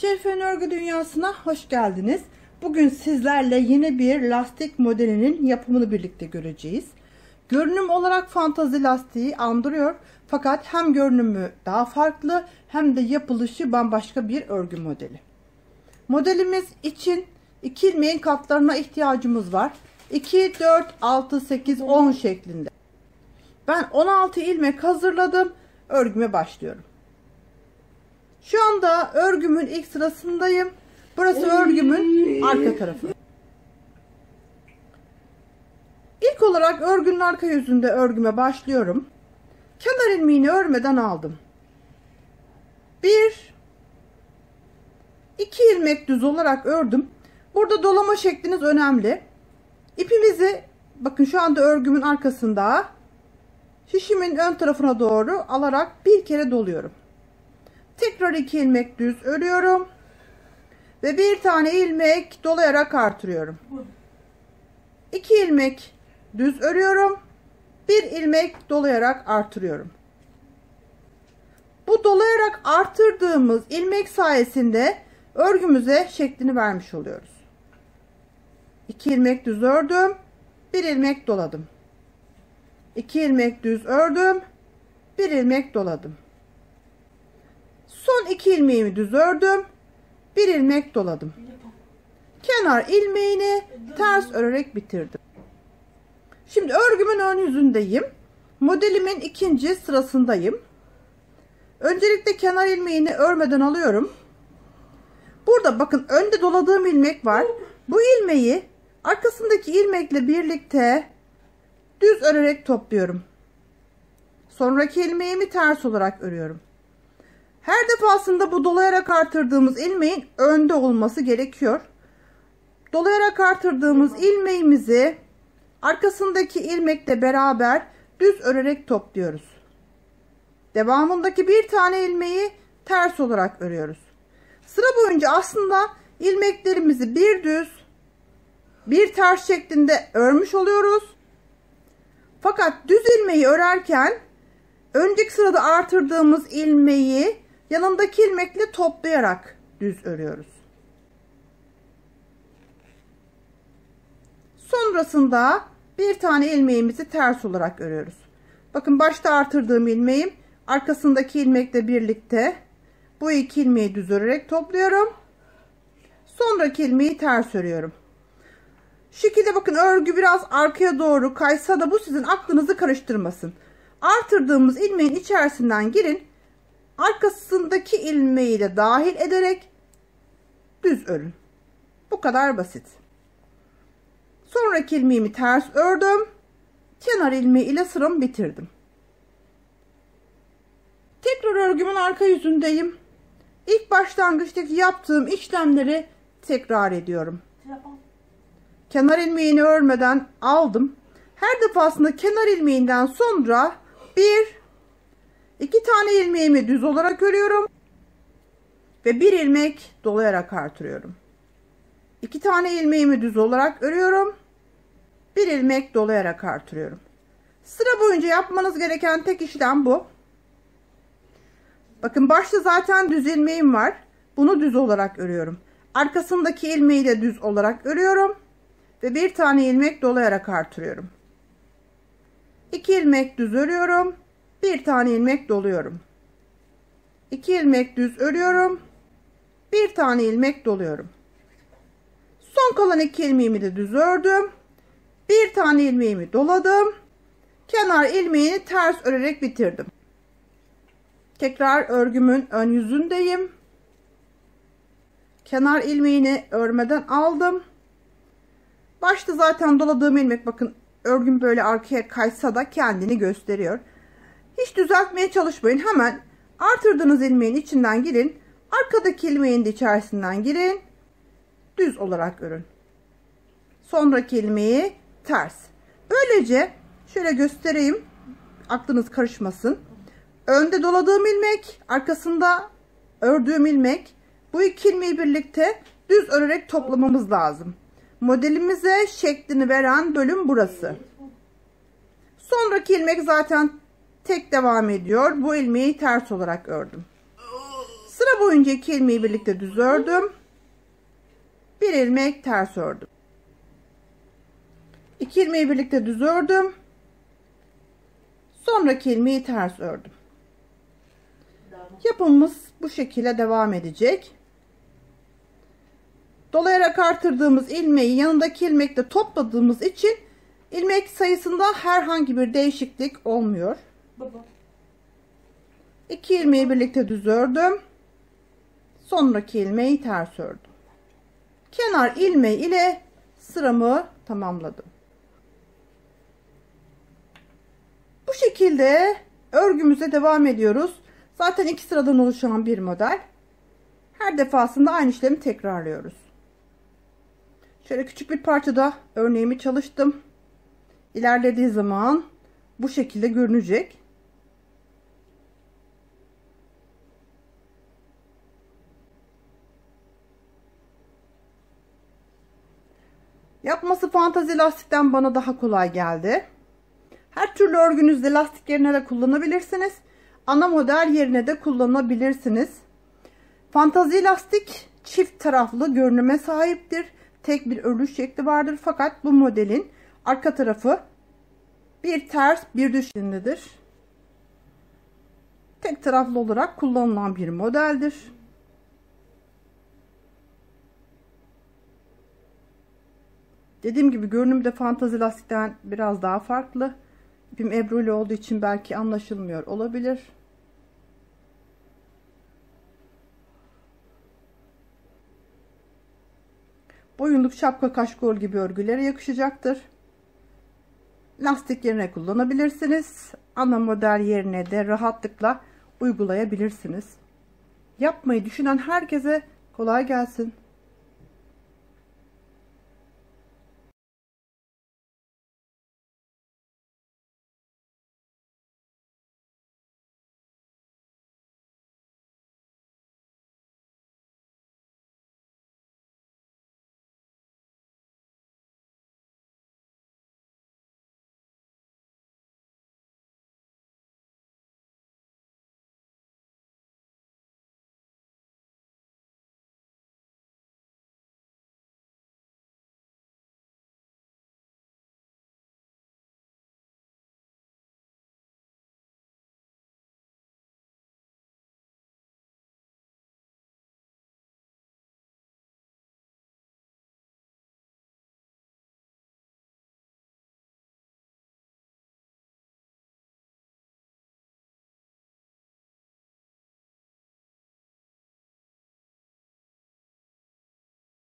Şerife'nin örgü dünyasına hoş geldiniz. Bugün sizlerle yeni bir lastik modelinin yapımını birlikte göreceğiz. Görünüm olarak fantazi lastiği andırıyor. Fakat hem görünümü daha farklı hem de yapılışı bambaşka bir örgü modeli. Modelimiz için 2 ilmeğin katlarına ihtiyacımız var. 2, 4, 6, 8, 10 şeklinde. Ben 16 ilmek hazırladım. Örgüme başlıyorum. Şu anda örgümün ilk sırasındayım. Burası örgümün arka tarafı. İlk olarak örgünün arka yüzünde örgüme başlıyorum. Kenar ilmeğini örmeden aldım. 1 2 ilmek düz olarak ördüm. Burada dolama şekliniz önemli. İpimizi bakın şu anda örgümün arkasında şişimin ön tarafına doğru alarak bir kere doluyorum. Tekrar 2 ilmek düz örüyorum ve bir tane ilmek dolayarak artırıyorum. 2 ilmek düz örüyorum, bir ilmek dolayarak artırıyorum. Bu dolayarak artırdığımız ilmek sayesinde örgümüze şeklini vermiş oluyoruz. 2 ilmek düz ördüm, bir ilmek doladım. 2 ilmek düz ördüm, bir ilmek doladım. Son 2 ilmeğimi düz ördüm, bir ilmek doladım. Kenar ilmeğini ters örerek bitirdim. Şimdi örgümün ön yüzündeyim. Modelimin ikinci sırasındayım. Öncelikle kenar ilmeğini örmeden alıyorum. Burada bakın önde doladığım ilmek var. Bu ilmeği arkasındaki ilmekle birlikte düz örerek topluyorum. Sonraki ilmeğimi ters olarak örüyorum. Her defasında bu dolayarak artırdığımız ilmeğin önde olması gerekiyor. Dolayarak artırdığımız ilmeğimizi arkasındaki ilmekle beraber düz örerek topluyoruz. Devamındaki bir tane ilmeği ters olarak örüyoruz. Sıra boyunca aslında ilmeklerimizi bir düz, bir ters şeklinde örmüş oluyoruz. Fakat düz ilmeği örerken önceki sırada artırdığımız ilmeği yanındaki ilmekle toplayarak düz örüyoruz. Sonrasında bir tane ilmeğimizi ters olarak örüyoruz. Bakın başta artırdığım ilmeğim arkasındaki ilmekle birlikte bu 2 ilmeği düz örerek topluyorum. Sonraki ilmeği ters örüyorum. Şu şekilde bakın örgü biraz arkaya doğru kaysa da bu sizin aklınızı karıştırmasın. Artırdığımız ilmeğin içerisinden girin. Arkasındaki ilmeği de dahil ederek düz örün. Bu kadar basit. Sonraki ilmeğimi ters ördüm. Kenar ilmeği ile sıramı bitirdim. Tekrar örgümün arka yüzündeyim. İlk başlangıçtaki yaptığım işlemleri tekrar ediyorum. Kenar ilmeğini örmeden aldım. Her defasında kenar ilmeğinden sonra 2 tane ilmeğimi düz olarak örüyorum ve bir ilmek dolayarak artırıyorum. 2 tane ilmeğimi düz olarak örüyorum, bir ilmek dolayarak artırıyorum. Sıra boyunca yapmanız gereken tek işlem bu. Bakın başta zaten düz ilmeğim var. Bunu düz olarak örüyorum. Arkasındaki ilmeği de düz olarak örüyorum ve bir tane ilmek dolayarak artırıyorum. 2 ilmek düz örüyorum. Bir tane ilmek doluyorum. 2 ilmek düz örüyorum. Bir tane ilmek doluyorum. Son kalan 2 ilmeğimi de düz ördüm. Bir tane ilmeğimi doladım. Kenar ilmeğini ters örerek bitirdim. Tekrar örgümün ön yüzündeyim. Kenar ilmeğini örmeden aldım. Başta zaten doladığım ilmek bakın örgüm böyle arkaya kaysa da kendini gösteriyor. Hiç düzeltmeye çalışmayın. Hemen artırdığınız ilmeğin içinden girin. Arkadaki ilmeğin de içerisinden girin. Düz olarak örün. Sonraki ilmeği ters. Böylece şöyle göstereyim. Aklınız karışmasın. Önde doladığım ilmek, arkasında ördüğüm ilmek. Bu 2 ilmeği birlikte düz örerek toplamamız lazım. Modelimize şeklini veren bölüm burası. Sonraki ilmek zaten tek devam ediyor. Bu ilmeği ters olarak ördüm. Sıra boyunca 2 ilmeği birlikte düz ördüm. 1 ilmek ters ördüm. 2 ilmeği birlikte düz ördüm. Sonraki ilmeği ters ördüm. Yapımımız bu şekilde devam edecek. Dolayarak artırdığımız ilmeği yanındaki ilmekle topladığımız için ilmek sayısında herhangi bir değişiklik olmuyor. 2 ilmeği birlikte düz ördüm. Sonraki ilmeği ters ördüm. Kenar ilmeği ile sıramı tamamladım. Bu şekilde örgümüze devam ediyoruz. Zaten 2 sıradan oluşan bir model. Her defasında aynı işlemi tekrarlıyoruz. Şöyle küçük bir parçada örneğimi çalıştım. İlerlediği zaman bu şekilde görünecek. Yapması fantazi lastikten bana daha kolay geldi. Her türlü örgünüzde lastik yerine de kullanabilirsiniz. Ana model yerine de kullanabilirsiniz. Fantazi lastik çift taraflı görünüme sahiptir. Tek bir örülüş şekli vardır. Fakat bu modelin arka tarafı bir ters bir düz şeklindedir. Tek taraflı olarak kullanılan bir modeldir. Dediğim gibi görünüm de fantazi lastikten biraz daha farklı. İpim ebruli olduğu için belki anlaşılmıyor olabilir. Boyunluk, şapka, kaşkol gibi örgülere yakışacaktır. Lastik yerine kullanabilirsiniz. Ana model yerine de rahatlıkla uygulayabilirsiniz. Yapmayı düşünen herkese kolay gelsin.